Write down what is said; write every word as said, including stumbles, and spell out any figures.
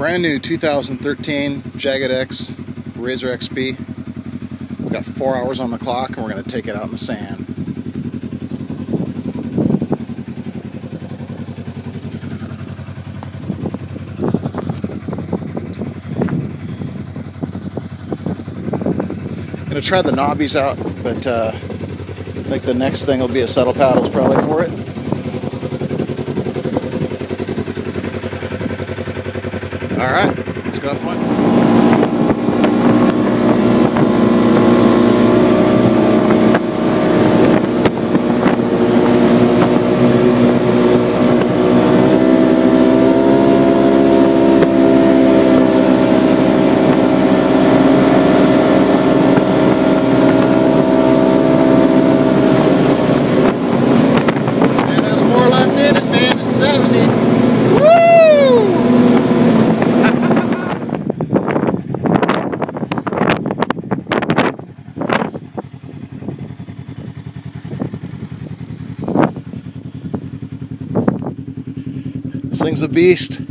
brand new two thousand thirteen Jagged X R Z R X P. It's got four hours on the clock, and we're going to take it out in the sand. I'm going to try the knobbies out, but uh, I think the next thing will be a settle paddles probably for it. Alright, let's go have fun. This thing's a beast.